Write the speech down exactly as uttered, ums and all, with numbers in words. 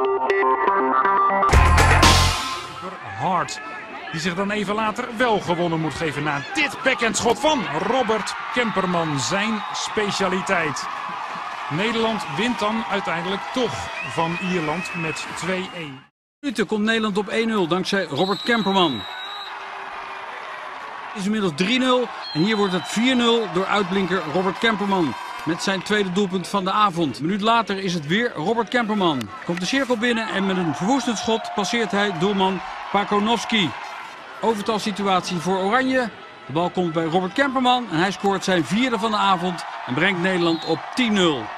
Hart, die zich dan even later wel gewonnen moet geven na dit backhandschot van Robert Kemperman, zijn specialiteit. Nederland wint dan uiteindelijk toch van Ierland met twee-een. Minuten komt Nederland op één nul dankzij Robert Kemperman. Het is inmiddels drie nul en hier wordt het vier nul door uitblinker Robert Kemperman. Met zijn tweede doelpunt van de avond. Een minuut later is het weer Robert Kemperman. Komt de cirkel binnen en met een verwoestend schot passeert hij doelman Pakonovski. Overtalsituatie voor Oranje. De bal komt bij Robert Kemperman en hij scoort zijn vierde van de avond en brengt Nederland op tien nul.